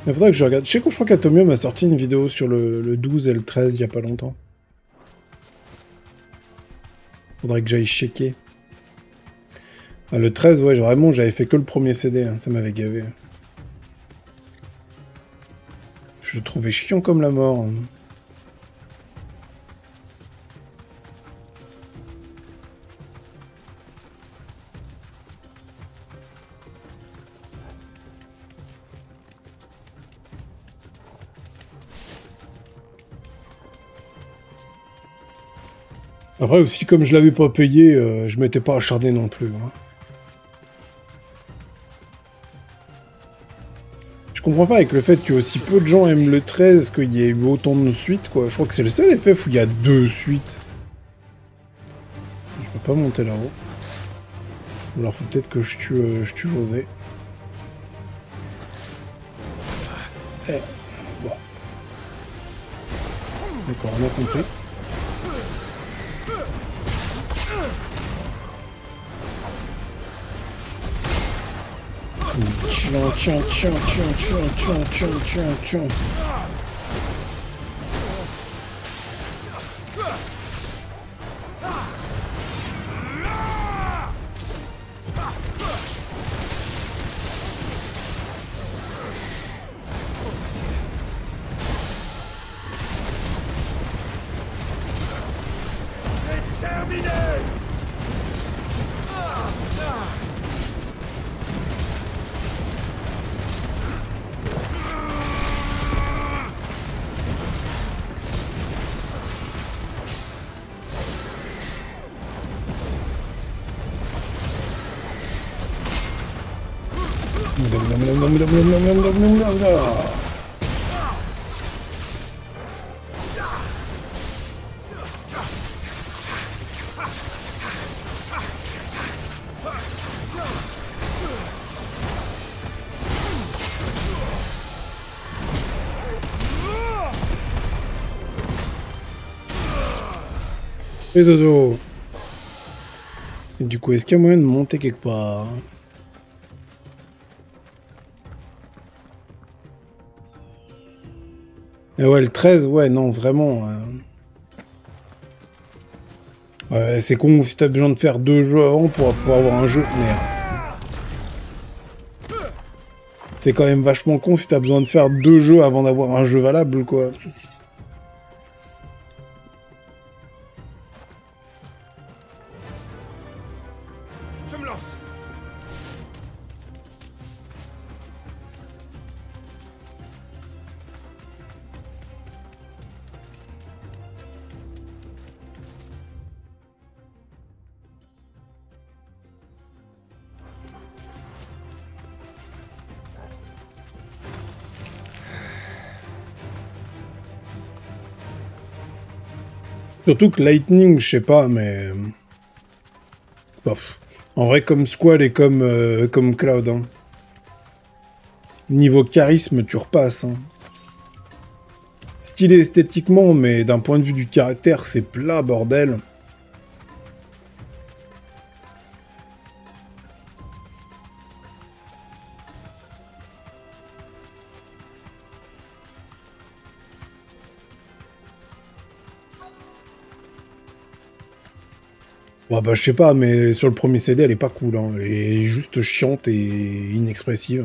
Il faudrait que je regarde. Je sais que je crois qu'Atomium a sorti une vidéo sur le 12 et le 13 il y a pas longtemps. Faudrait que j'aille checker. Ah, le 13, ouais, vraiment, j'avais fait que le premier CD, hein, ça m'avait gavé. Je le trouvais chiant comme la mort, hein. Après aussi, comme je l'avais pas payé, je m'étais pas acharné non plus, hein. Je comprends pas avec le fait que aussi peu de gens aiment le 13 qu'il y ait eu autant de suites, quoi. Je crois que c'est le seul FF où il y a 2 suites. Je peux pas monter là-haut. Alors faut peut-être que je tue José. Eh, bon. D'accord, on a compris. Tiens, tiens, tiens, tiens, tiens, tiens, tiens, tiens, tiens. Et dodo. Et du coup, est-ce qu'il y a moyen de monter quelque part? Et ouais, le 13, ouais, non, vraiment. Ouais, c'est con si t'as besoin de faire 2 jeux avant pour pouvoir avoir un jeu. Merde. C'est quand même vachement con si t'as besoin de faire 2 jeux avant d'avoir un jeu valable, quoi. Je me lance. Surtout que Lightning, je sais pas, mais... Bof. En vrai, comme Squall et comme Cloud, hein. Niveau charisme, tu repasses, hein. Stylé esthétiquement, mais d'un point de vue du caractère, c'est plat, bordel. Bon, bah, je sais pas, mais sur le premier CD, elle est pas cool, hein. Elle est juste chiante et inexpressive.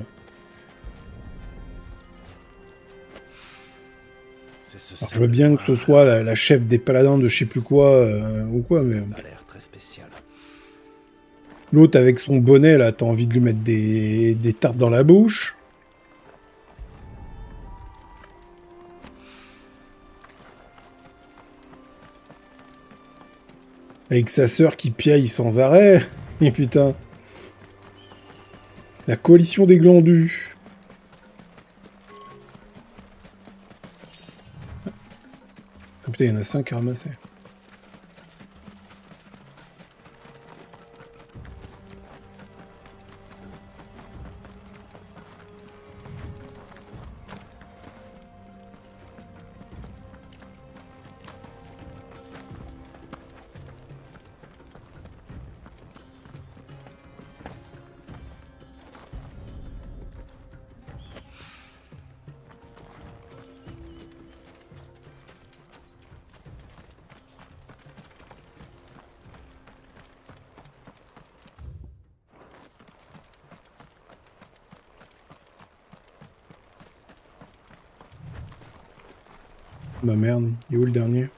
C'est ce Alors, je veux bien que ce soit la chef des paladins de je sais plus quoi, ou quoi, mais... a l'air très spécial. L'autre, avec son bonnet, là, t'as envie de lui mettre des tartes dans la bouche. Avec sa sœur qui piaille sans arrêt. Et putain. La coalition des glandus. Ah, putain, il y en a 5 à ramasser. Bah merde, il est où le dernier?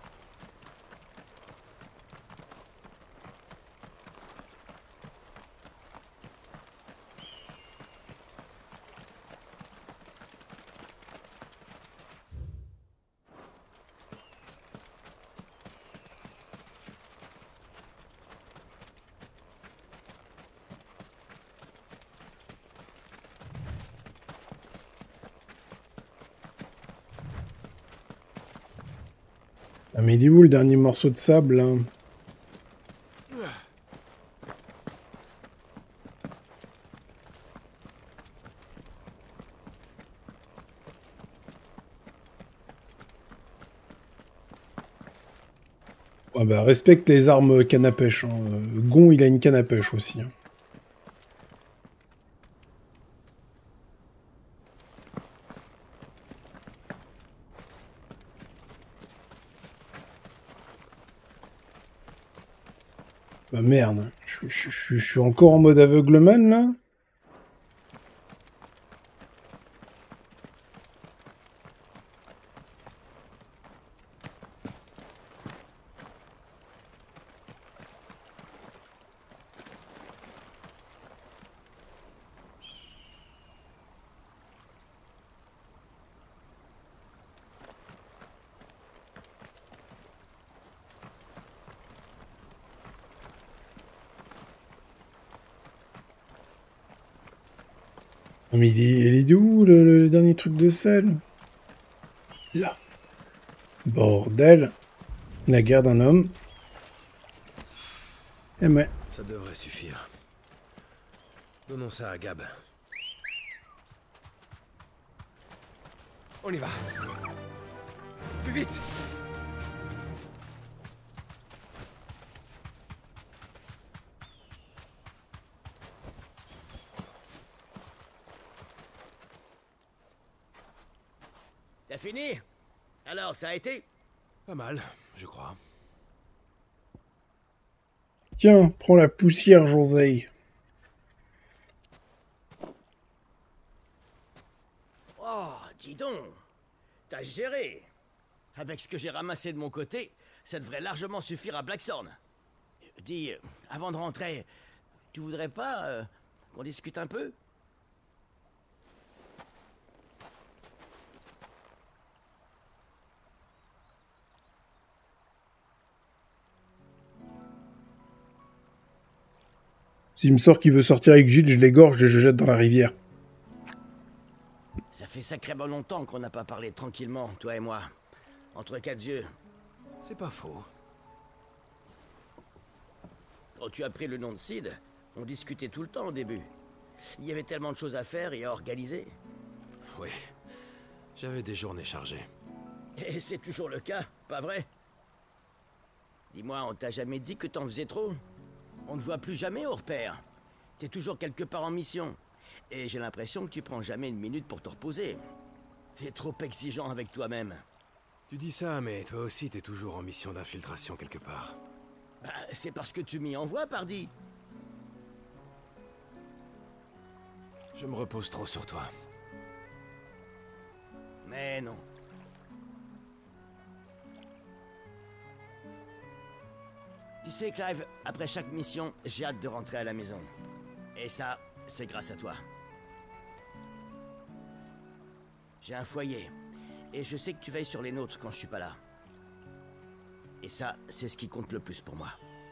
Ah mais il est où le dernier morceau de sable là? Ouais, bah respecte les armes canne à pêche. Hein. Gon il a une canne à pêche aussi. Hein. Bah merde, je suis encore en mode aveugleman là? Non, mais il est d'où le dernier truc de sel? Là. Bordel. La guerre d'un homme. Eh ouais. Ça devrait suffire. Donnons ça à Gab. On y va. Plus vite. T'as fini? Alors, ça a été? Pas mal, je crois. Tiens, prends la poussière, José. Oh, dis donc. T'as géré. Avec ce que j'ai ramassé de mon côté, ça devrait largement suffire à Blackthorn. Dis, avant de rentrer, tu voudrais pas qu'on discute un peu? S'il me sort qu'il veut sortir avec Gilles, je l'égorge et je jette dans la rivière. Ça fait sacrément longtemps qu'on n'a pas parlé tranquillement, toi et moi. Entre quatre yeux. C'est pas faux. Quand tu as pris le nom de Sid, on discutait tout le temps au début. Il y avait tellement de choses à faire et à organiser. Oui. J'avais des journées chargées. Et c'est toujours le cas, pas vrai? Dis-moi, on t'a jamais dit que t'en faisais trop? On ne voit plus jamais au repère. T'es toujours quelque part en mission. Et j'ai l'impression que tu prends jamais une minute pour te reposer. T'es trop exigeant avec toi-même. Tu dis ça, mais toi aussi t'es toujours en mission d'infiltration quelque part. Bah, c'est parce que tu m'y envoies, pardi. Je me repose trop sur toi. Mais non. Tu sais, Clive, après chaque mission, j'ai hâte de rentrer à la maison. Et ça, c'est grâce à toi. J'ai un foyer. Et je sais que tu veilles sur les nôtres quand je suis pas là. Et ça, c'est ce qui compte le plus pour moi.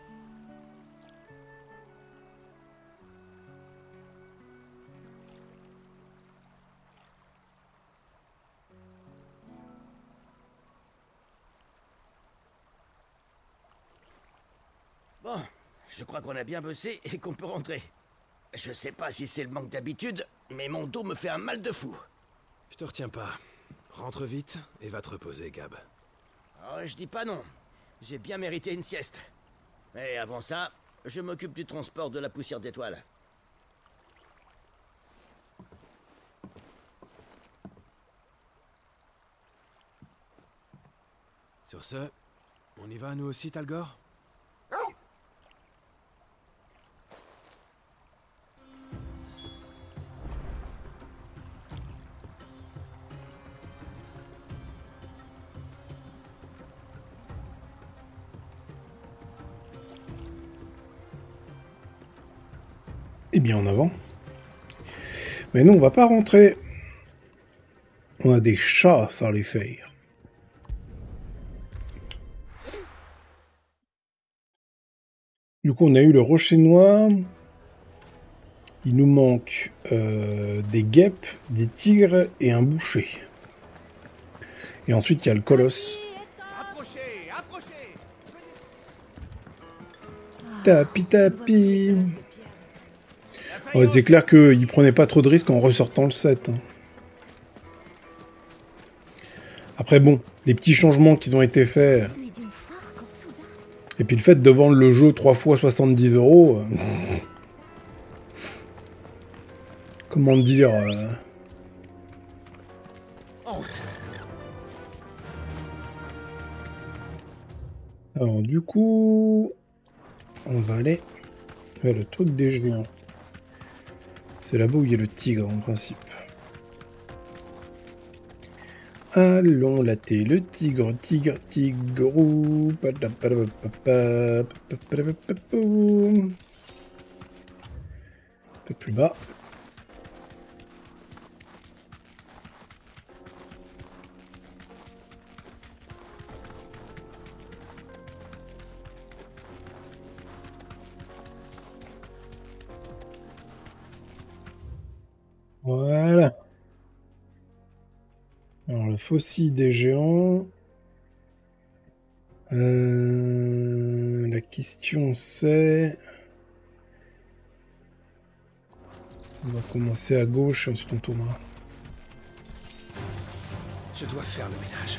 Bon, je crois qu'on a bien bossé et qu'on peut rentrer. Je sais pas si c'est le manque d'habitude, mais mon dos me fait un mal de fou. Je te retiens pas. Rentre vite et va te reposer, Gab. Oh, je dis pas non. J'ai bien mérité une sieste. Mais avant ça, je m'occupe du transport de la poussière d'étoiles. Sur ce, on y va nous aussi, Talgor? Et bien en avant. Mais nous, on va pas rentrer. On a des chasses à les faire. Du coup, on a eu le rocher noir. Il nous manque des guêpes, des tigres et un boucher. Et ensuite, il y a le colosse. Approchez, approchez. Tapi tapi. Ouais, c'est clair qu'ils prenaient pas trop de risques en ressortant le set. Hein. Après bon, les petits changements qui ont été faits. Et puis le fait de vendre le jeu 3 fois 70 €. Comment dire Alors du coup, on va aller vers le truc des géants. C'est là-bas où il y a le tigre en principe. Allons latter le tigre, tigre, tigrou. Un peu plus bas. Voilà. Alors, le fossile des géants. La question c'est... On va commencer à gauche et ensuite on tournera. Je dois faire le ménage.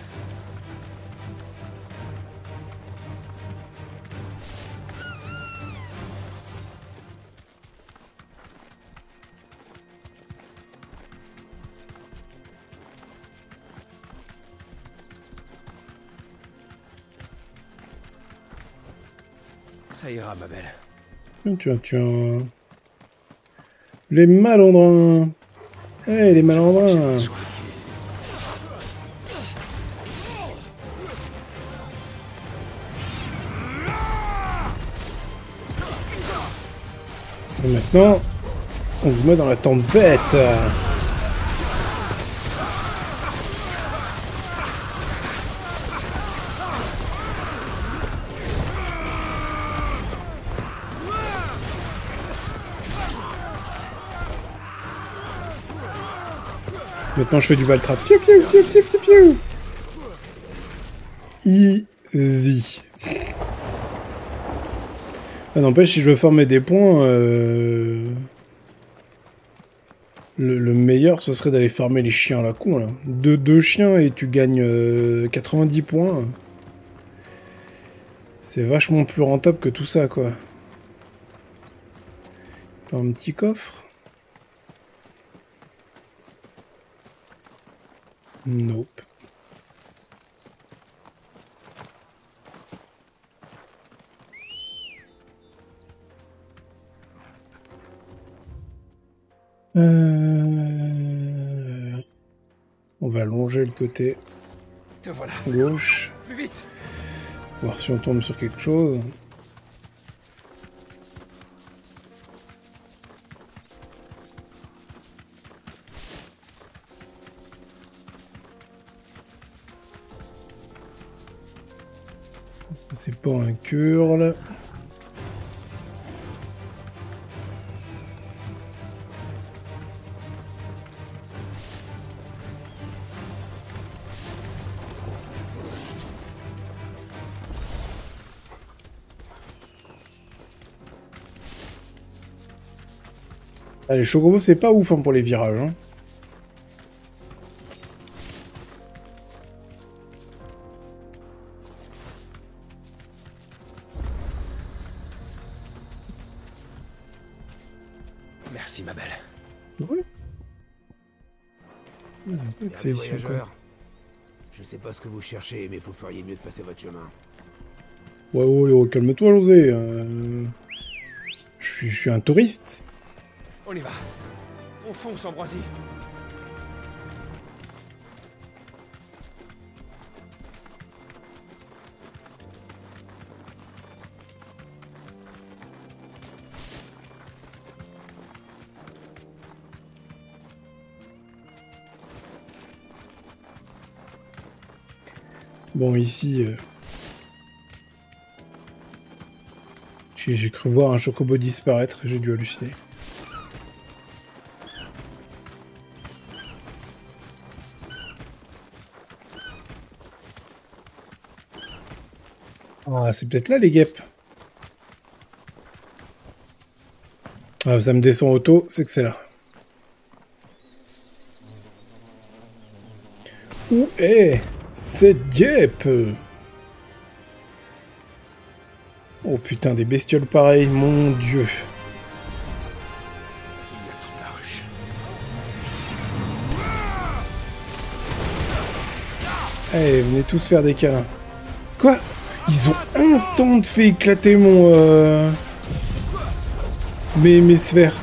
Ça ira, ma belle. Tiens, tiens. Les malandrins. Eh, les malandrins. Et maintenant, on vous met dans la tempête. Maintenant, je fais du baltrap. Piou, piou, piou, piou, piou, piou. Easy. Ah, n'empêche, si je veux farmer des points, le meilleur, ce serait d'aller farmer les chiens à la con, là. Deux chiens et tu gagnes 90 points. C'est vachement plus rentable que tout ça, quoi. Un petit coffre. Nope. On va longer le côté Te voilà. gauche. Plus vite. Voir si on tombe sur quelque chose. C'est pas un curl. Ah, les chocobos, c'est pas ouf hein, pour les virages. Hein. Merci, ma belle. Oui. C'est ici encore. Je sais pas ce que vous cherchez, mais vous feriez mieux de passer votre chemin. Ouais, calme-toi, José. Je suis un touriste. On y va. On fonce, Ambroisie. Bon, ici... j'ai cru voir un chocobo disparaître, j'ai dû halluciner. Ah, c'est peut-être là les guêpes. Ah, ça me descend auto, c'est que c'est là. Où est cette guêpe? Oh putain, des bestioles pareilles, mon dieu. Il y a toute la ruche. Allez, venez tous faire des câlins. Quoi? Ils ont instant fait éclater mon... mes sphères.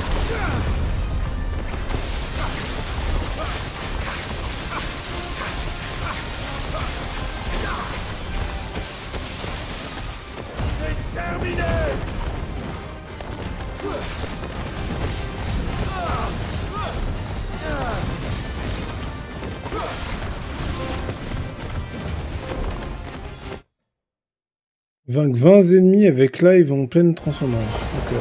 Vaincre 20 ennemis avec live en pleine transcendance. Ok.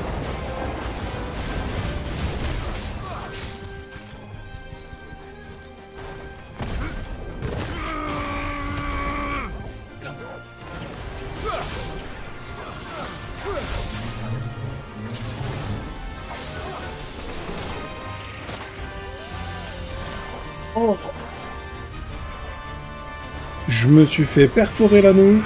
Oh. Je me suis fait perforer la nouche.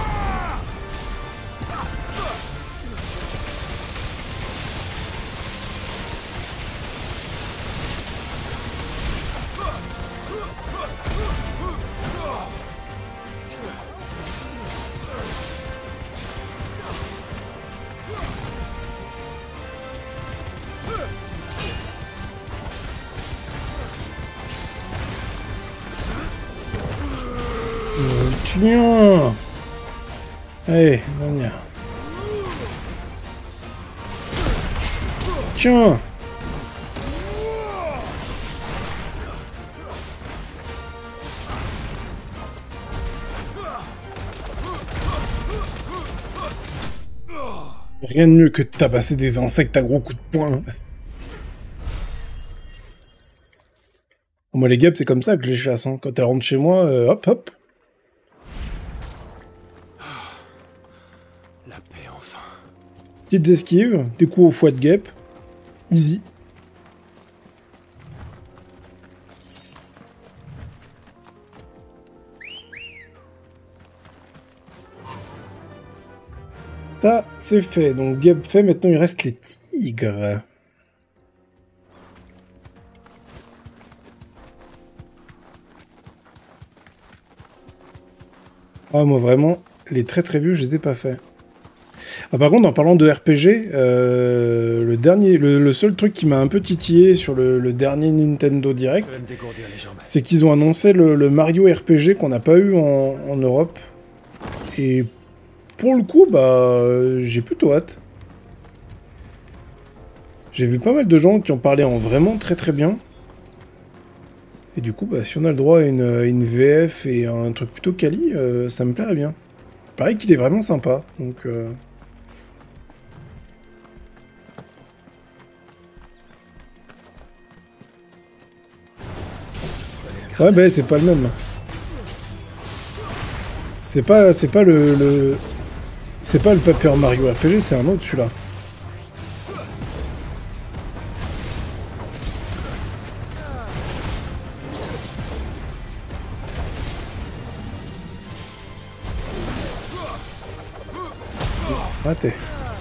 Tiens. Allez, dernière. Tiens. Rien de mieux que de tabasser des insectes à gros coups de poing. Moi, les guêpes, c'est comme ça que je les chasse. Hein. Quand elles rentrent chez moi, hop, hop. La paix, enfin. Petites esquives, des coups au foie de guêpe. Easy. Ça, c'est fait. Donc, guêpe fait. Maintenant, il reste les tigres. Ah, moi, vraiment, les très très vieux, je les ai pas faits. Ah, par contre, en parlant de RPG, le seul truc qui m'a un peu titillé sur le dernier Nintendo Direct, Je vais me dégourdir les jambes. c'est qu'ils ont annoncé le Mario RPG qu'on n'a pas eu en Europe. Et pour le coup, bah, j'ai plutôt hâte. J'ai vu pas mal de gens qui en parlaient en vraiment très très bien. Et du coup, bah, si on a le droit à une VF et un truc plutôt quali, ça me plairait bien. Pareil qu'il est vraiment sympa, donc... Ouais, bah c'est pas le même. C'est pas le... C'est pas le Paper Mario RPG, c'est un autre celui-là. Raté.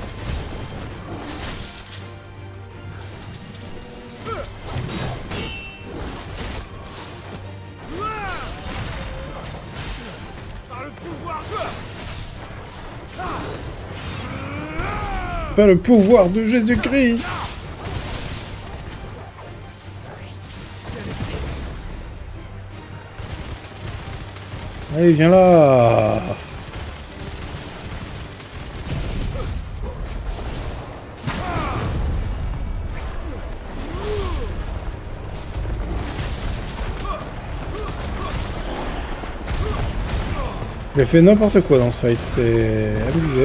Par le pouvoir de Jésus-Christ. Allez, viens là. Il a fait n'importe quoi dans ce fight, c'est abusé.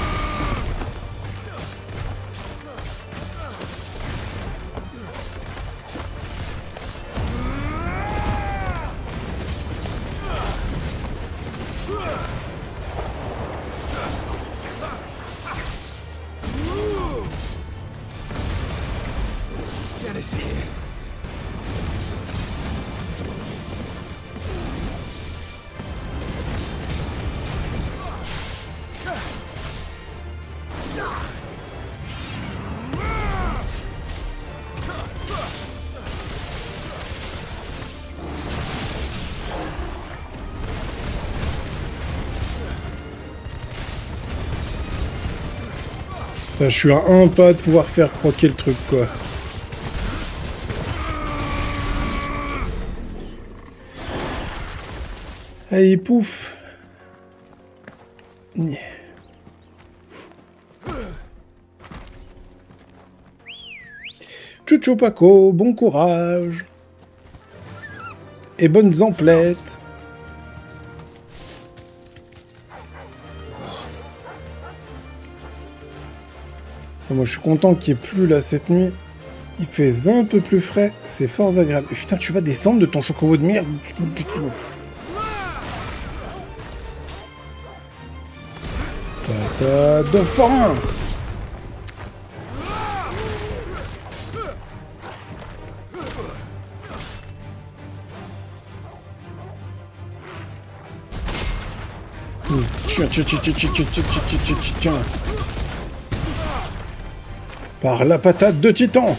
Bien essayé. Enfin, je suis à un pas de pouvoir faire croquer le truc, quoi. Allez, pouf. Chucho Paco, bon courage. Et bonnes emplettes. Moi, je suis content qu'il n'y ait plus là cette nuit. Il fait un peu plus frais. C'est fort agréable. Et putain, tu vas descendre de ton chocobo de merde. Patate de forain. Tiens, tiens, tiens, tiens, tiens, tiens, tiens, tiens, tiens, tiens, tiens. Par la patate de titan.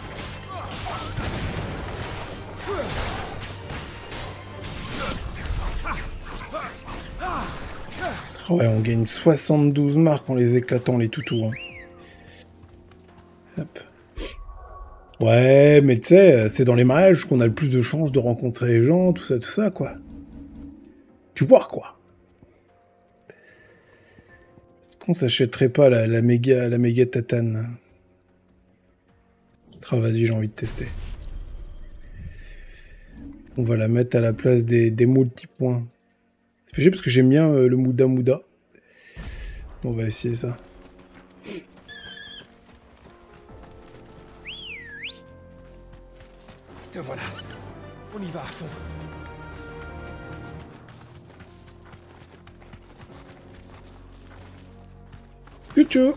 Ouais, on gagne 72 marques en les éclatant, les toutous. Hein. Hop. Ouais, mais tu sais, c'est dans les mariages qu'on a le plus de chances de rencontrer les gens, tout ça, quoi. Tu vois, quoi. Est-ce qu'on s'achèterait pas la méga tatane? Ah, vas-y, j'ai envie de tester. On va la mettre à la place des multipoints. Ça fait chier parce que j'aime bien le Mouda. On va essayer ça. Te voilà. On y va à fond. Tchou.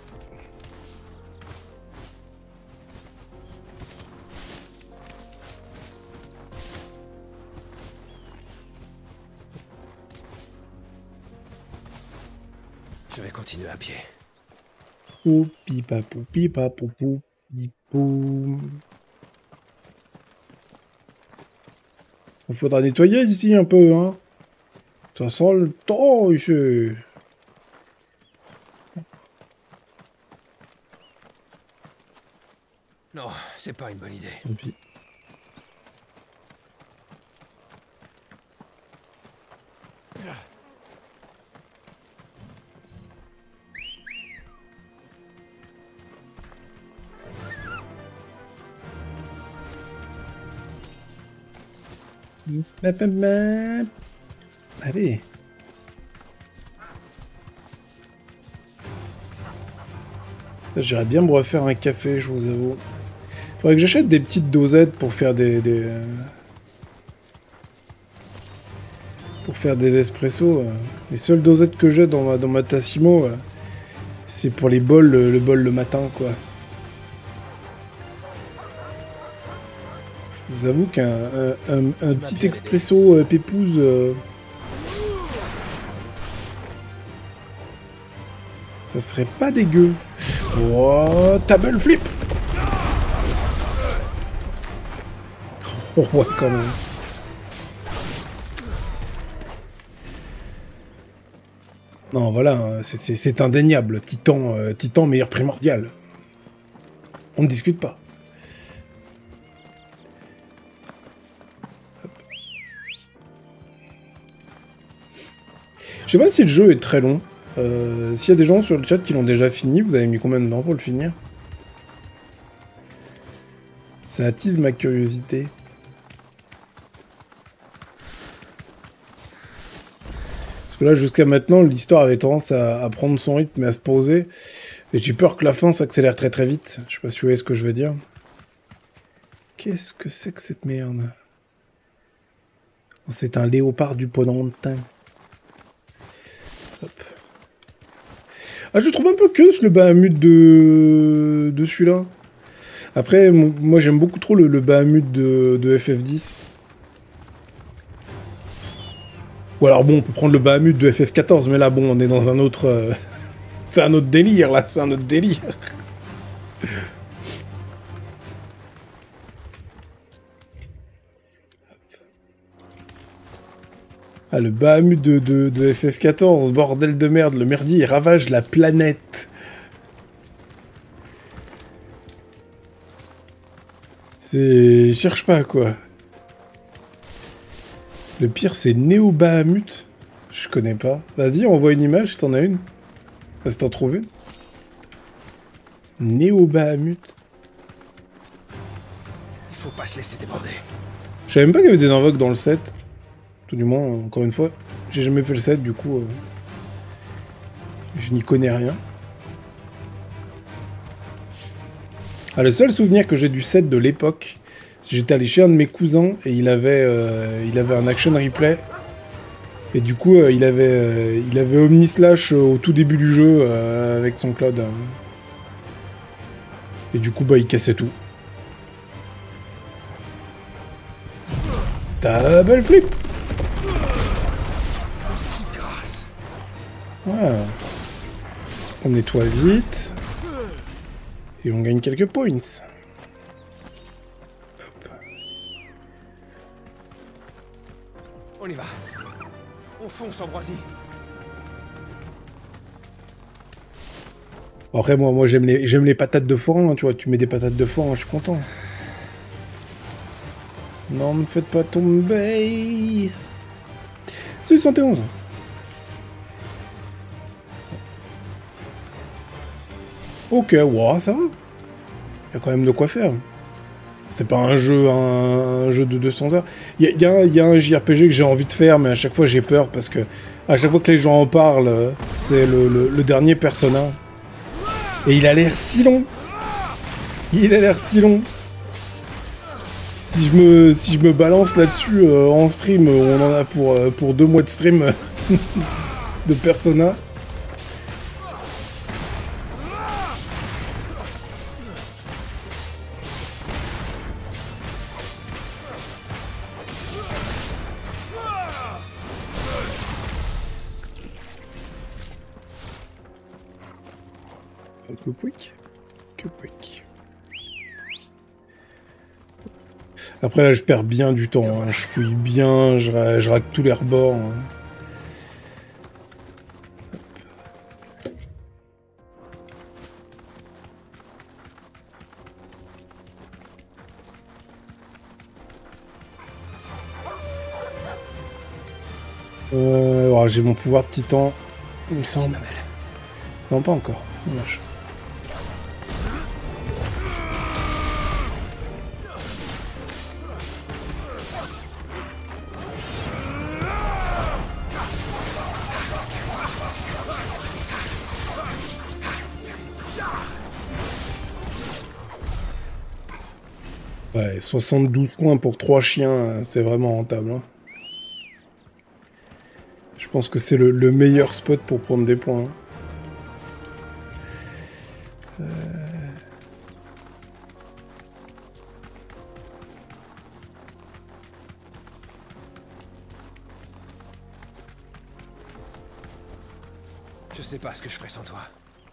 Je vais continuer à pied. Poupi papoupi papoupou pou. Il faudra nettoyer ici un peu, hein. Ça sent le temps ici. Non, c'est pas une bonne idée. Tant pis. Allez. J'irais bien me refaire un café, je vous avoue. Faudrait que j'achète des petites dosettes pour faire des espressos. Les seules dosettes que j'ai dans ma Tassimo, c'est pour les bols, le bol le matin, quoi. Je vous avoue qu'un petit expresso pépouze... ça serait pas dégueu. Oh, table flip. Oh ouais, quand même. Non, voilà, c'est indéniable. Titan meilleur primordial. On ne discute pas. Hop. Je sais pas si le jeu est très long. S'il y a des gens sur le chat qui l'ont déjà fini, vous avez mis combien de temps pour le finir? Ça attise ma curiosité. Parce que là, jusqu'à maintenant, l'histoire avait tendance à prendre son rythme et à se poser. Et j'ai peur que la fin s'accélère très très vite. Je sais pas si vous voyez ce que je veux dire. Qu'est-ce que c'est que cette merde? C'est un léopard du Ponantin. Hop. Ah, je trouve un peu que le Bahamut de celui-là. Après, moi j'aime beaucoup trop le Bahamut de FF10. Ou alors bon, on peut prendre le Bahamut de FF14, mais là bon, on est dans un autre... c'est un autre délire, là, c'est un autre délire. Ah, le Bahamut de FF14, bordel de merde, le merdier, il ravage la planète. C'est... cherche pas, quoi. Le pire, c'est Néo Bahamut. Je connais pas. Vas-y, envoie une image, si t'en as une. Si t'en trouves une. Néo Bahamut. Il faut pas se laisser déborder. Je savais même pas qu'il y avait des invoques dans le set. Tout du moins, encore une fois. J'ai jamais fait le set, du coup... je n'y connais rien. Ah, le seul souvenir que j'ai du set de l'époque, j'étais allé chez un de mes cousins et il avait un action replay. Et du coup, il avait Omnislash au tout début du jeu avec son cloud. Et du coup, bah, il cassait tout. Double flip! Voilà. On nettoie vite. Et on gagne quelques points. Hop. On y va. On fonce, Ambroisie. Après, moi j'aime les patates de forain, hein, tu vois. Tu mets des patates de forain, je suis content. Non, me faites pas tomber. C'est 71. Ok, wow, ça va. Il y a quand même de quoi faire. C'est pas un jeu de 200 heures. Il y a un JRPG que j'ai envie de faire, mais à chaque fois j'ai peur parce que à chaque fois que les gens en parlent, c'est le dernier Persona. Et il a l'air si long. Il a l'air si long. Si je me balance là-dessus en stream, on en a pour 2 mois de stream de Persona. Que pouic. Après là je perds bien du temps, hein. Je fouille bien, je raque tous les rebords. Hein. Oh, j'ai mon pouvoir de titan, il me semble. Non, pas encore. Dommage. Ouais, 72 points pour 3 chiens, c'est vraiment rentable. Hein. Je pense que c'est le meilleur spot pour prendre des points. Hein. Je sais pas ce que je ferais sans toi.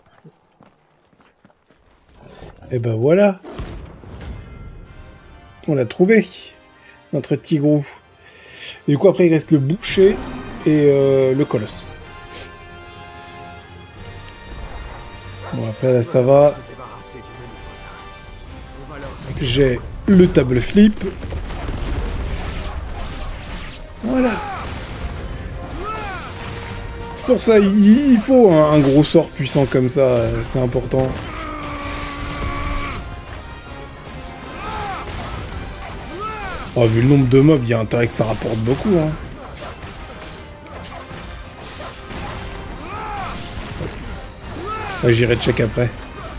Et ben voilà. On l'a trouvé. Notre tigrou. Et du coup après il reste le boucher et le colosse. Bon après là ça va. J'ai le table flip. Voilà. C'est pour ça il faut un gros sort puissant comme ça, c'est important. Oh, vu le nombre de mobs, il y a intérêt que ça rapporte beaucoup. Hein. Ouais, j'irai check après.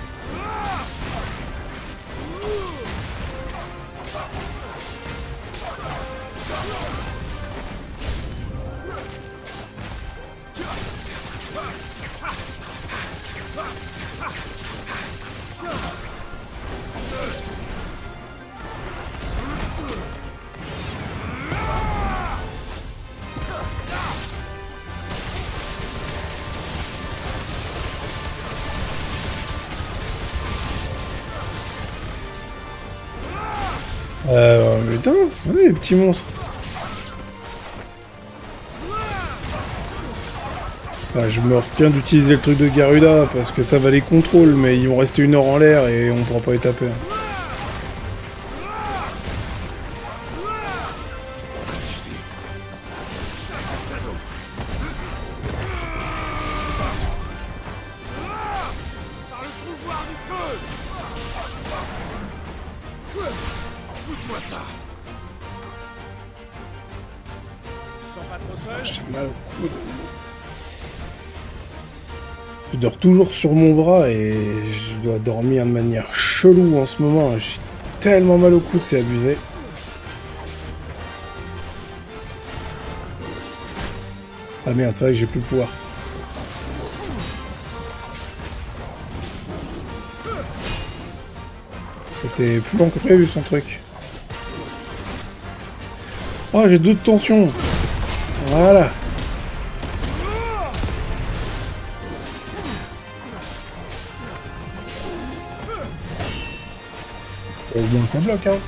Putain, ouais, les petits monstres. Ah, je me retiens d'utiliser le truc de Garuda parce que ça va les contrôles, mais ils vont rester 1 heure en l'air et on pourra pas les taper. J'ai mal au coude. Je dors toujours sur mon bras et je dois dormir de manière chelou en ce moment. J'ai tellement mal au coude, c'est abusé. Ah merde, c'est vrai que j'ai plus le pouvoir. C'était plus long que prévu son truc. Oh, j'ai 2 de tension. Voilà. Au moins ça bloque, hein.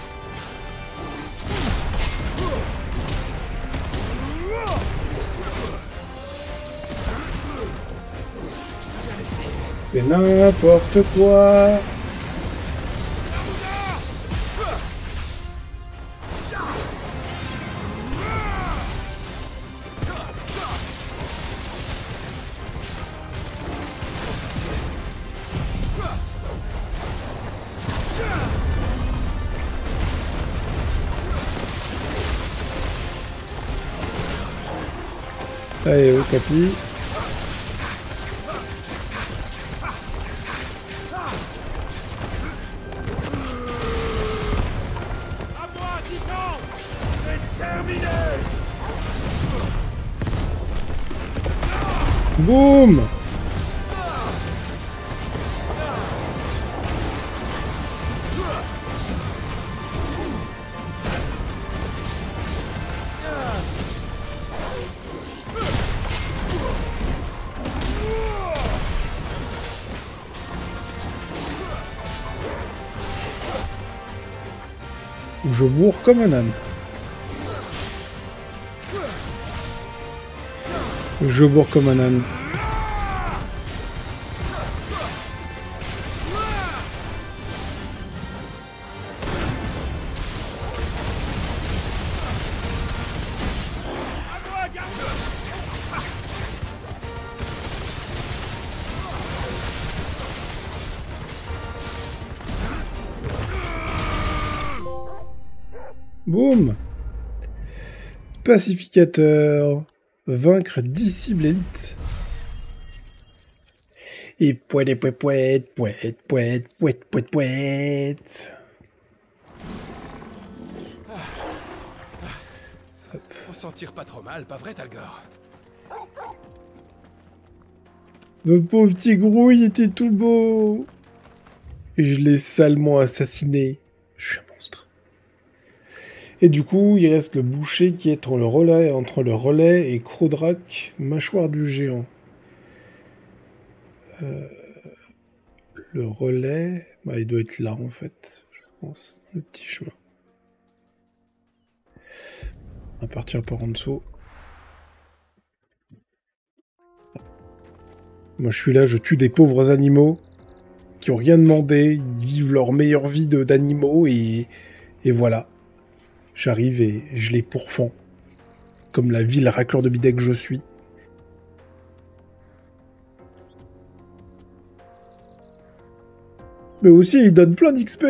C'est n'importe quoi. Allez, au tapis. Boum! Je bourre comme un âne. Je bourre comme un âne. Boum! Pacificateur. Vaincre 10 cibles élites. Et poète, poète, poète, poète, poète, poète, poète, poète. On s'en tire pas trop mal, pas vrai, Talgor? Le pauvre petit grouille était tout beau. Et je l'ai salement assassiné. Je suis un monstre. Et du coup, il reste le boucher qui est entre le relais et Crodrak, mâchoire du géant. Le relais, bah, il doit être là en fait, je pense, le petit chemin. On va partir par en dessous. Moi je suis là, je tue des pauvres animaux qui ont rien demandé, ils vivent leur meilleure vie d'animaux et voilà. J'arrive et je les pourfends. Comme la ville racleur de bidet que je suis. Mais aussi, ils donnent plein d'XP.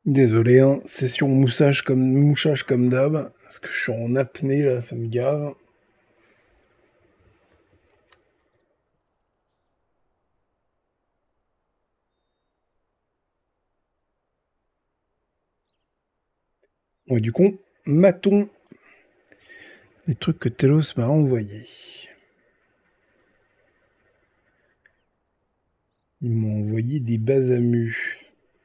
Désolé, hein, session moussage comme d'hab, parce que je suis en apnée là, ça me gave. Ouais, du coup, matons les trucs que Telos m'a envoyés. Ils m'ont envoyé des Basamus.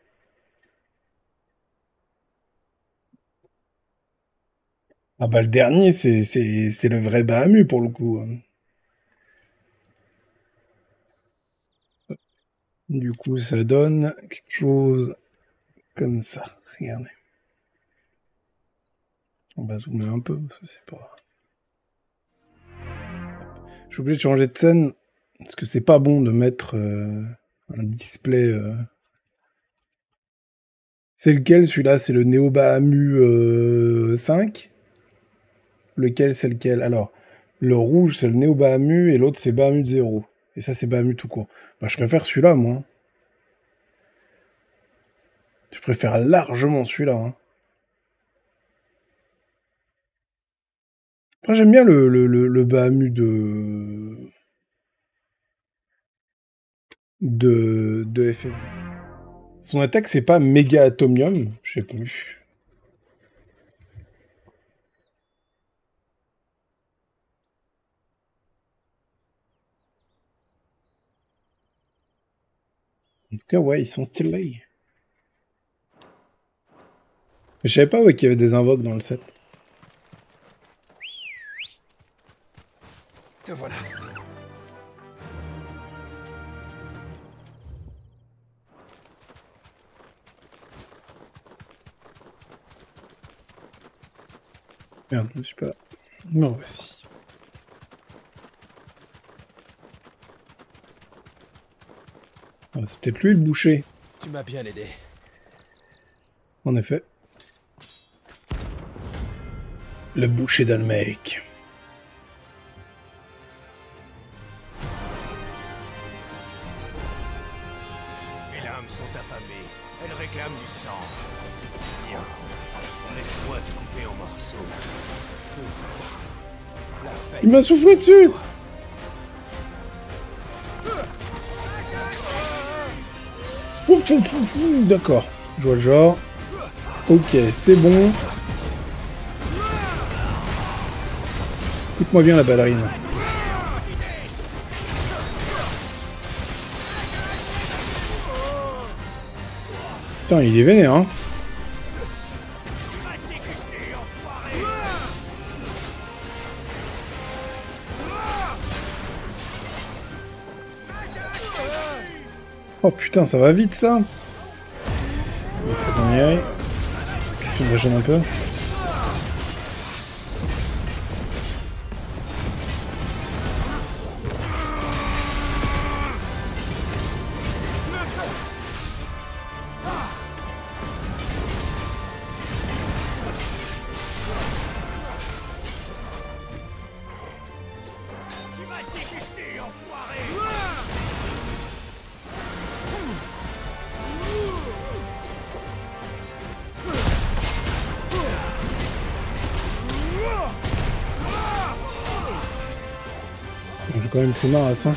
Ah bah le dernier, c'est le vrai Bahamu pour le coup, hein. Du coup, ça donne quelque chose comme ça. Regardez. On va zoomer un peu, parce que c'est pas... Je suis obligé de changer de scène, parce que c'est pas bon de mettre un display... C'est lequel celui-là? C'est le Neo Bahamu 5? Lequel c'est lequel? Alors, le rouge c'est le Neo Bahamu et l'autre c'est Bahamut 0. Et ça c'est Bahamut tout court. Bah je préfère celui-là moi. Je préfère largement celui-là. Hein. Après j'aime bien le Bahamut de FF10. Son attaque c'est pas méga atomium, je sais plus. En tout cas ouais, ils sont stylés. Je savais pas ouais, qu'il y avait des invoques dans le set. Te voilà. Merde, je me suis pas... Non, voici. Ah, c'est peut-être lui le boucher. Tu m'as bien aidé. En effet. Le boucher d'Almec. Mes lames sont affamées. Elles réclament du sang. Viens. Laisse-moi te couper en morceaux. La fête. Il m'a soufflé dessus. D'accord, je vois le genre. Ok, c'est bon. Écoute-moi bien la ballerine. Putain, il est vénère, hein. Oh putain, ça va vite ça. Il faut qu'on y aille. Question de régénérer un peu. J'ai quand même pris ma race, hein.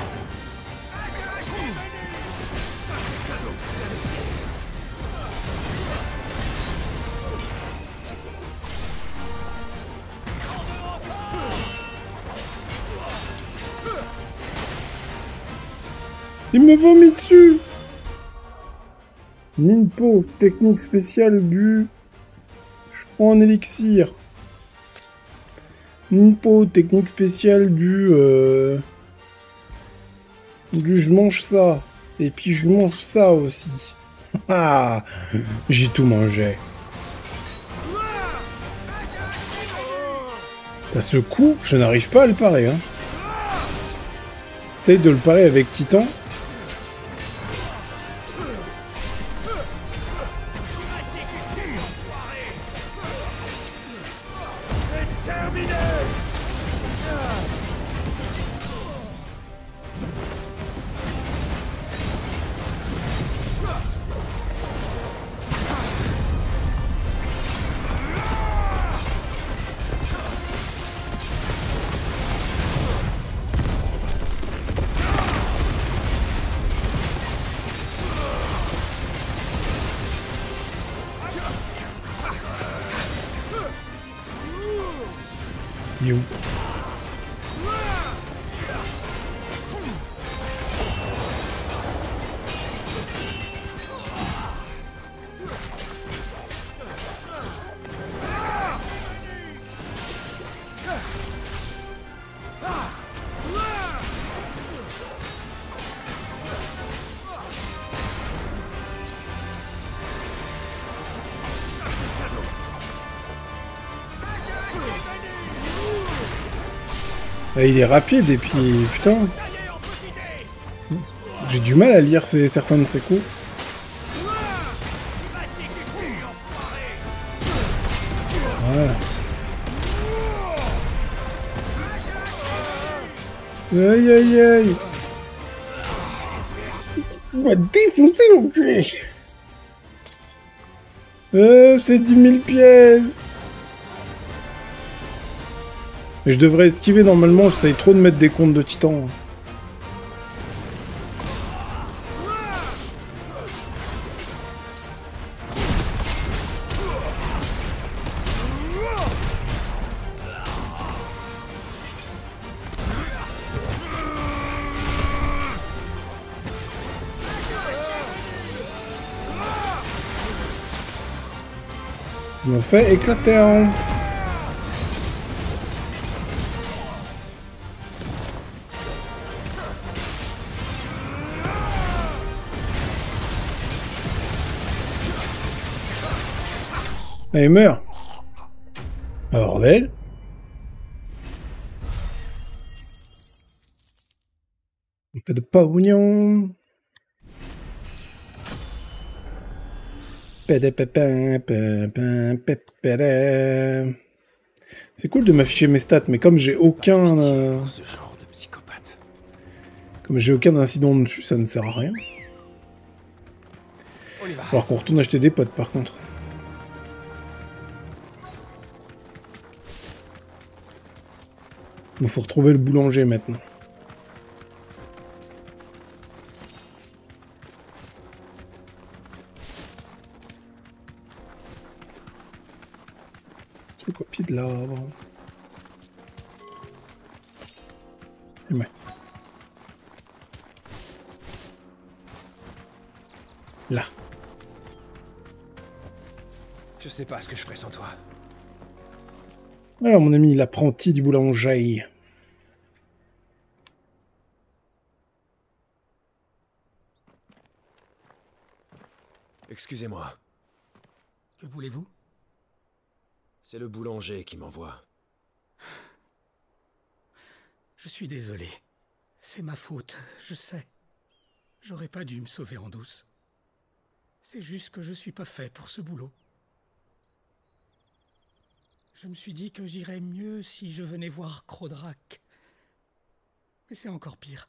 Il me vomit dessus. Ninpo, technique spéciale du... Je prends un élixir. Ninpo, technique spéciale du je mange ça. Et puis je mange ça aussi. Ah, j'ai tout mangé. À ce coup, je n'arrive pas à le parer. Hein. Essaye de le parer avec Titan. Il est où? Ah, il est rapide et puis putain, j'ai du mal à lire certains de ses coups. Voilà. Aïe aïe aïe. On va défoncer l'enculé. C'est 10 000 pièces. Mais je devrais esquiver normalement, j'essaye trop de mettre des comptes de titan. Ils m'ont fait éclater hein. Allez, meurs. Ah, bordel. Un peu de pognon. C'est cool de m'afficher mes stats, mais comme j'ai aucun... Ce genre de psychopathe. Comme j'ai aucun incident dessus, ça ne sert à rien. On y va. Alors qu'on retourne acheter des potes, par contre. Il faut retrouver le boulanger maintenant. Truc au pied de l'arbre. Ouais. Là. Je sais pas ce que je ferais sans toi. Alors mon ami, l'apprenti du boulanger. Excusez-moi. Que voulez-vous? C'est le boulanger qui m'envoie. Je suis désolé. C'est ma faute, je sais. J'aurais pas dû me sauver en douce. C'est juste que je suis pas fait pour ce boulot. Je me suis dit que j'irais mieux si je venais voir Crodrak. Mais c'est encore pire.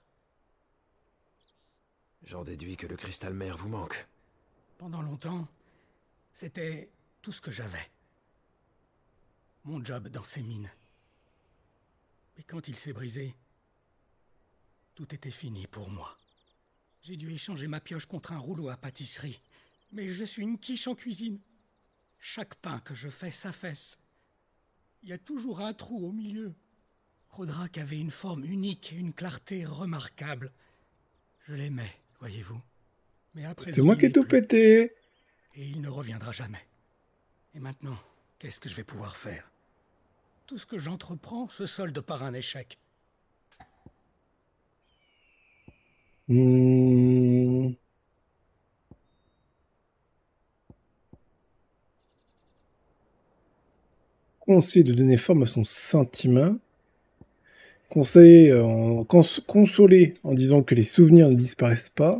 J'en déduis que le cristal mère vous manque. Pendant longtemps, c'était tout ce que j'avais. Mon job dans ces mines. Mais quand il s'est brisé, tout était fini pour moi. J'ai dû échanger ma pioche contre un rouleau à pâtisserie. Mais je suis une quiche en cuisine. Chaque pain que je fais s'affaisse. Il y a toujours un trou au milieu. Crodrak avait une forme unique et une clarté remarquable. Je l'aimais, voyez-vous. Mais après, C'est moi qui ai tout pété. et il ne reviendra jamais. Et maintenant, qu'est-ce que je vais pouvoir faire? Tout ce que j'entreprends se solde par un échec. Conseil de donner forme à son sentiment. Conseil consoler en disant que les souvenirs ne disparaissent pas.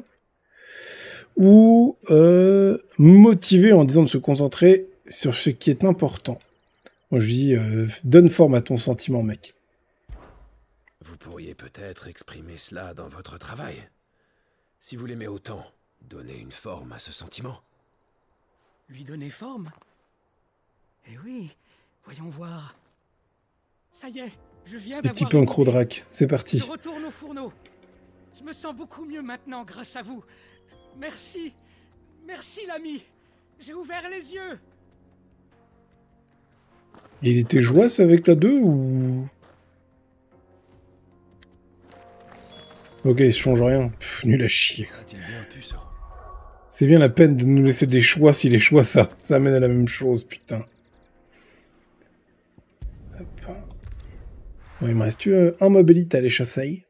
Ou motiver en disant de se concentrer sur ce qui est important. Moi je dis donne forme à ton sentiment, mec. Vous pourriez peut-être exprimer cela dans votre travail. Si vous l'aimez autant, donnez une forme à ce sentiment. Lui donner forme? Eh oui, voyons voir. Ça y est, je viens Des d'avoir petits peu en une idée. Crodrak, c'est parti. Je retourne au fourneau. Je me sens beaucoup mieux maintenant grâce à vous. Merci. Merci l'ami. J'ai ouvert les yeux. Il était jouasse avec la 2 ou... Ok, il se change rien. Pff, nul à chier. A-t-il bien pu se... C'est bien la peine de nous laisser des choix si les choix ça mène à la même chose, putain. Hop. Bon, il me reste un mobilite à aller chasser.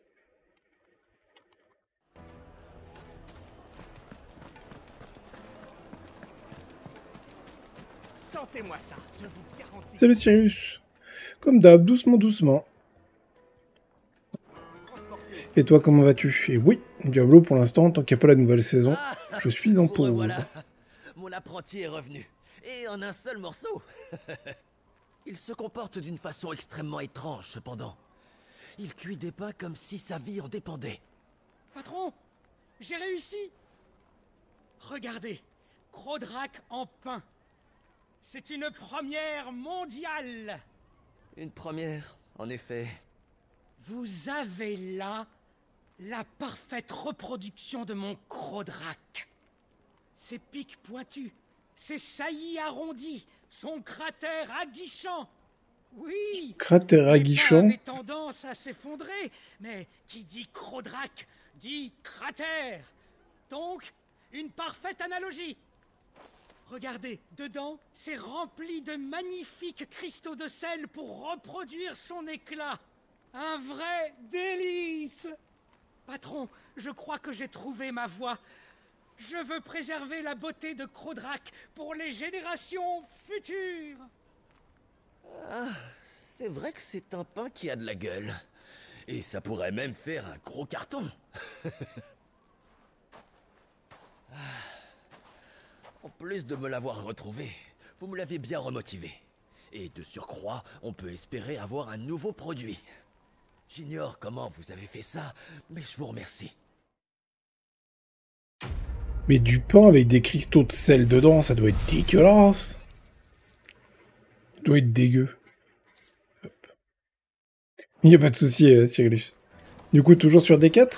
Sentez-moi ça, je vous garantis. Salut Cyrus. Comme d'hab, doucement, doucement. Et toi, comment vas-tu? Et oui, Diablo, pour l'instant, tant qu'il n'y a pas la nouvelle saison, je suis en pause. Voilà, mon apprenti est revenu. Et en un seul morceau. Il se comporte d'une façon extrêmement étrange, cependant. Il cuit des pains comme si sa vie en dépendait. Patron, j'ai réussi. Regardez, Crodrac en pain. C'est une première mondiale. Une première, en effet. Vous avez là la parfaite reproduction de mon Crodrac. Ses pics pointus, ses saillies arrondies, son cratère aguichant. Oui, Cratère aguichant. avait tendance à s'effondrer, mais qui dit Crodrac dit cratère. Donc, une parfaite analogie. Regardez, dedans, c'est rempli de magnifiques cristaux de sel pour reproduire son éclat. Un vrai délice! Patron, je crois que j'ai trouvé ma voie. Je veux préserver la beauté de Crodrac pour les générations futures. Ah, c'est vrai que c'est un pain qui a de la gueule. Et ça pourrait même faire un gros carton. En plus de me l'avoir retrouvé, vous me l'avez bien remotivé. Et de surcroît, on peut espérer avoir un nouveau produit. J'ignore comment vous avez fait ça, mais je vous remercie. Mais du pain avec des cristaux de sel dedans, ça doit être dégueulasse. Ça doit être dégueu. Hop. Il n'y a pas de souci, Cyrus. Du coup, toujours sur D4.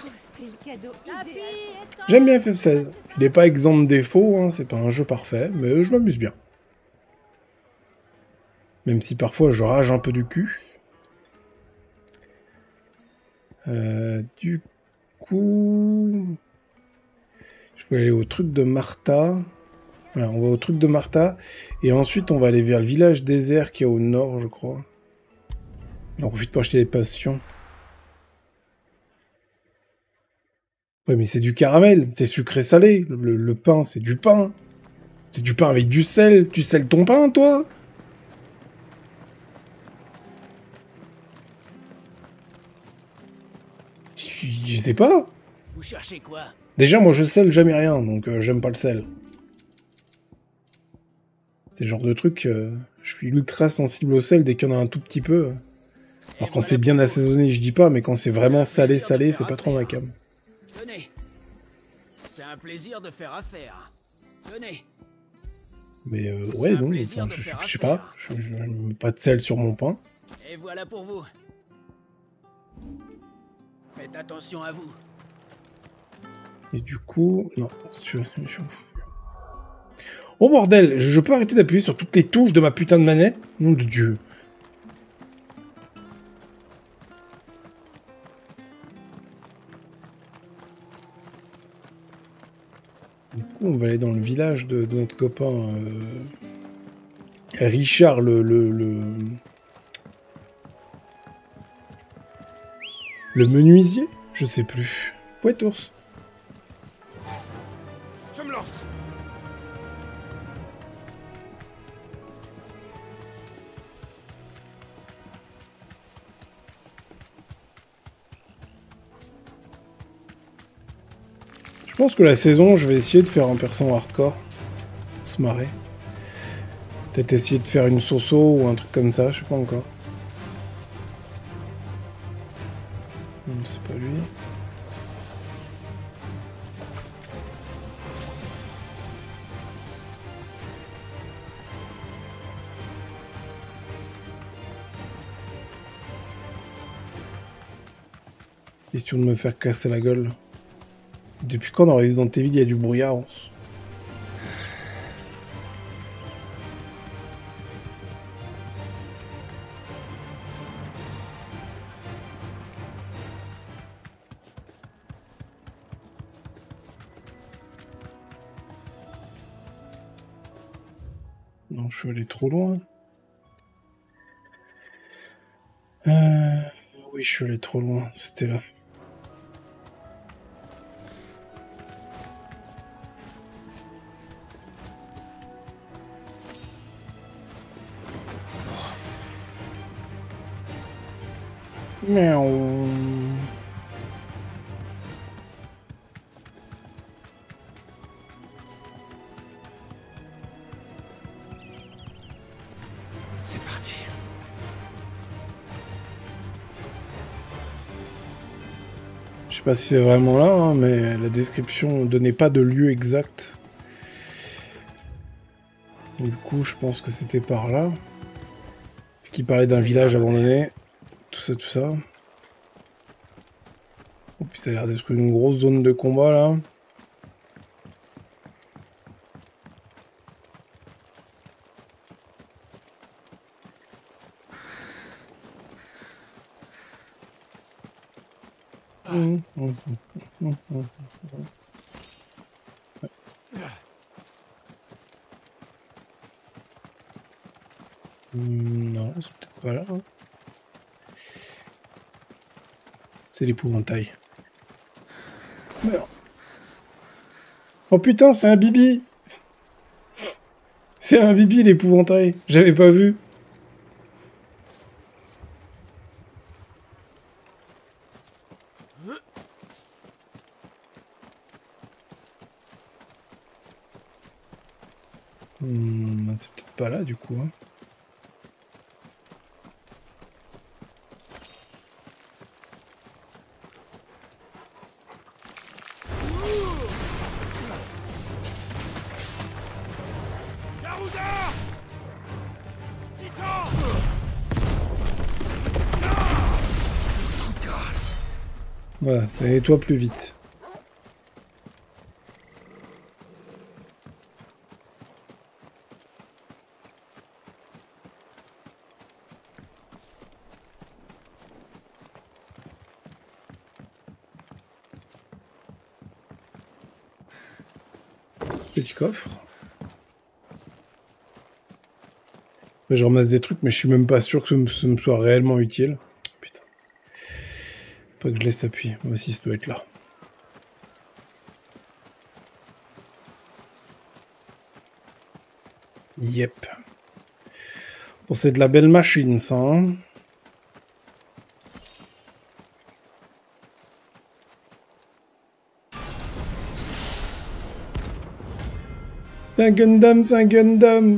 J'aime bien FF16. Il n'est pas exempt de défauts, hein, c'est pas un jeu parfait, mais je m'amuse bien. Même si parfois je rage un peu du cul. Du coup... Je vais aller au truc de Martha. Voilà, on va au truc de Martha. Et ensuite, on va aller vers le village désert qui est au nord, je crois. On profite pour acheter des passions. Ouais, mais c'est du caramel. C'est sucré-salé. Le pain, c'est du pain. C'est du pain avec du sel. Tu sels ton pain, toi? Je sais pas. Vous cherchez quoi? Déjà, moi, je sel jamais rien, donc j'aime pas le sel. C'est le genre de truc, je suis ultra sensible au sel dès qu'il y en a un tout petit peu. Alors quand c'est bien assaisonné, je dis pas, mais quand c'est vraiment salé, c'est pas trop ma cam. Tenez. C'est un plaisir de faire affaire. Tenez. Mais ouais, non, enfin, je sais pas, je mets pas de sel sur mon pain. Et voilà pour vous. Faites attention à vous. Et du coup, non, si tu veux, je m'en fous. Oh bordel, je peux arrêter d'appuyer sur toutes les touches de ma putain de manette? Nom de Dieu. Du coup, on va aller dans le village de notre copain Richard, le menuisier? Je sais plus. Ouais, ours. Je me lance. Je pense que la saison, je vais essayer de faire un perso hardcore. Pour se marrer. Peut-être essayer de faire une Soso ou un truc comme ça, je sais pas encore. Non, c'est pas lui. Question de me faire casser la gueule. Depuis quand dans Resident Evil il y a du brouillard? Non, je suis allé trop loin. Oui, je suis allé trop loin. C'était là. Miaou. C'est parti. Je sais pas si c'est vraiment là, hein, mais la description ne donnait pas de lieu exact. Du coup, je pense que c'était par là. Qui parlait d'un village abandonné. Tout ça, tout ça. Oh, puis ça a l'air d'être une grosse zone de combat, là. Non, c'est peut-être pas là. Hein. C'est l'épouvantail. Meurs. Oh putain, c'est un bibi! C'est un bibi, l'épouvantail. J'avais pas vu. C'est peut-être pas là, du coup. Hein. Voilà, ça nettoie plus vite. Petit coffre. Là, je ramasse des trucs, mais je suis même pas sûr que ce me soit réellement utile. Putain. Pas que je laisse appuyer. Moi aussi, ça doit être là. Yep. Bon, c'est de la belle machine, ça. Hein. C'est un Gundam, c'est un Gundam.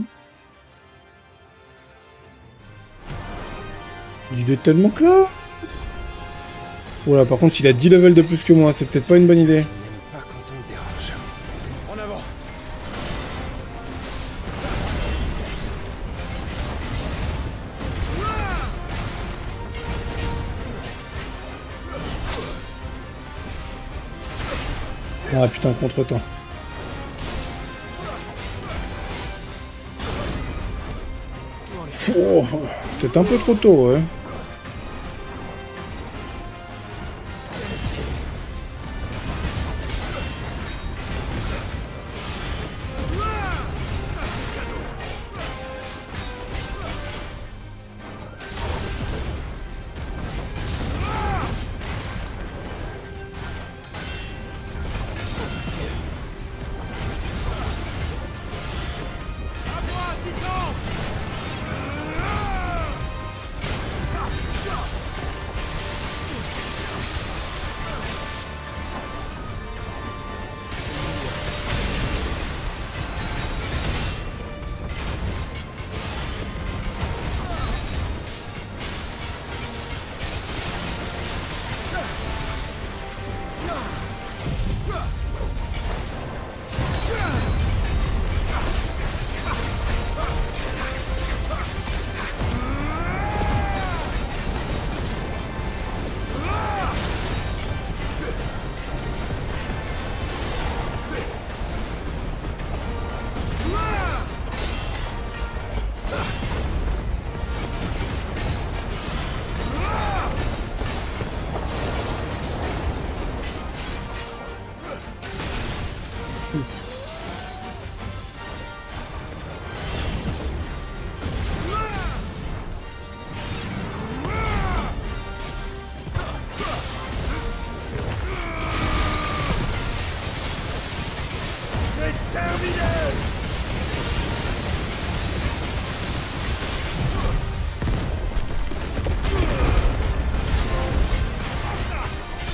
Il est tellement classe. Voilà, par contre, il a 10 levels de plus que moi. C'est peut-être pas une bonne idée. Pas quand on me dérange. En avant. Ah putain, contre-temps. Oh, peut-être un peu trop tôt, ouais.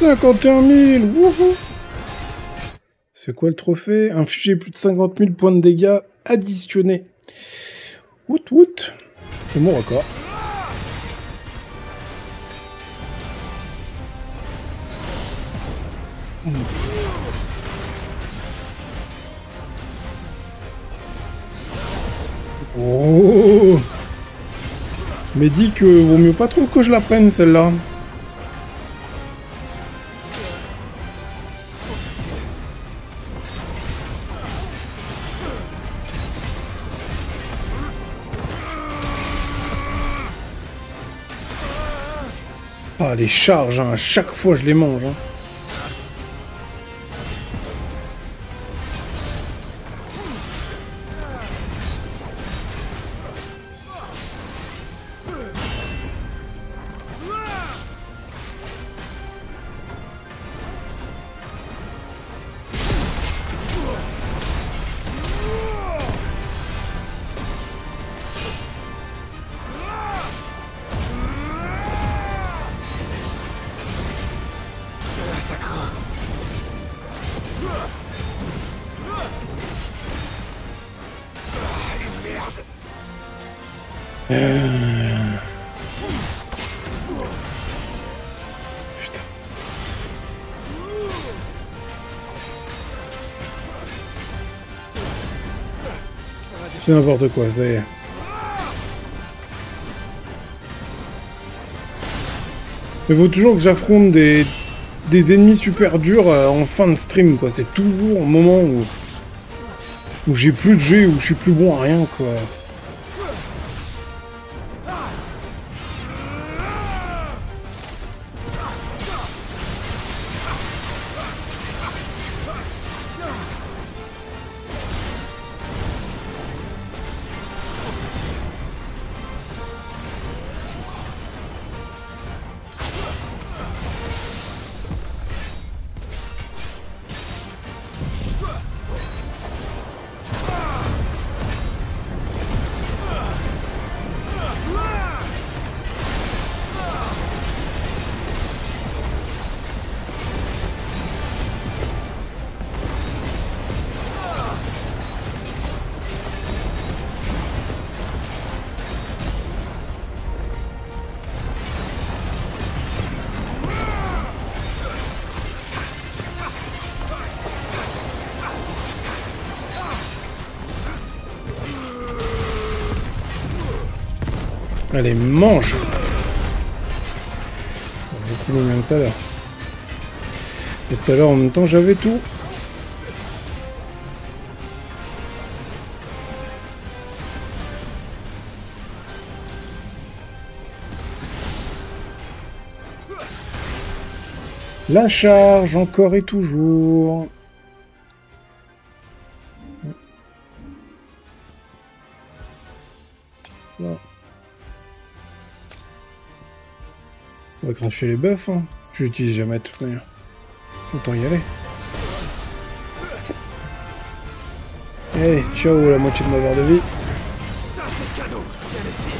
51 000. Wouhou. C'est quoi le trophée? Infliger plus de 50 000 points de dégâts additionnés. Wout wout. C'est mon record. Oh. Mais dis que vaut mieux pas trop que je la prenne celle-là. Ah les charges, hein, à chaque fois je les mange. Hein. Putain. C'est n'importe quoi, ça y est. Il faut toujours que j'affronte des ennemis super durs en fin de stream, quoi. C'est toujours un moment où j'ai plus de G, où je suis plus bon à rien, quoi. Allez, mange! J'ai plus même tout à l'heure. Et tout à l'heure, en même temps, j'avais tout. La charge, encore et toujours. Là. On va cracher les buffs, hein. Je l'utilise jamais de toute manière. Autant y aller. Allez, ciao la moitié de ma barre de vie. Ça c'est cadeau. Bien essayé.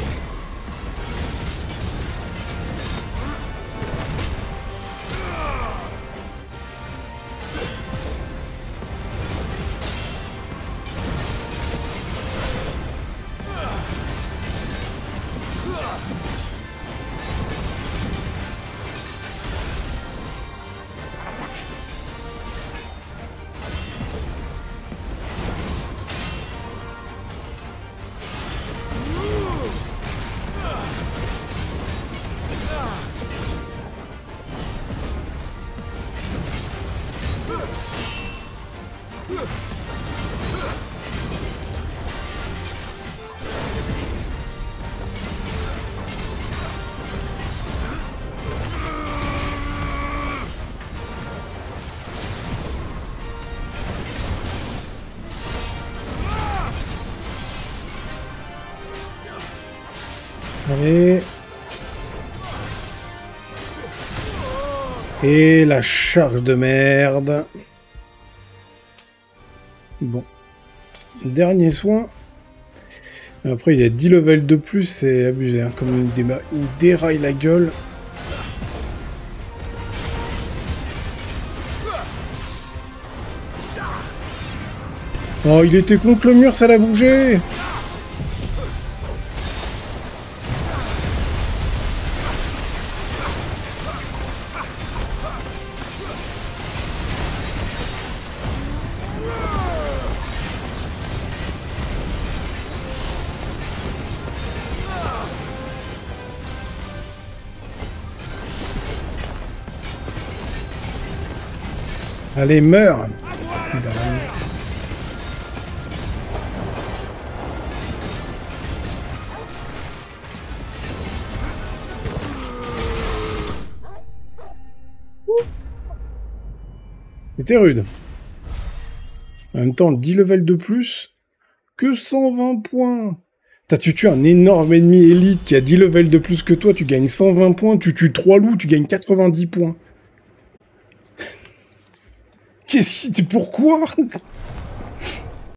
Allez. Et la charge de merde. Bon. Dernier soin. Après, il y a 10 levels de plus, c'est abusé. Hein, comme il déraille la gueule. Oh, il était contre le mur, ça l'a bougé. Allez, meurs. C'était rude. En même temps, 10 levels de plus, que 120 points. Tu tues un énorme ennemi élite qui a 10 levels de plus que toi, tu gagnes 120 points, tu tues 3 loups, tu gagnes 90 points. Pourquoi?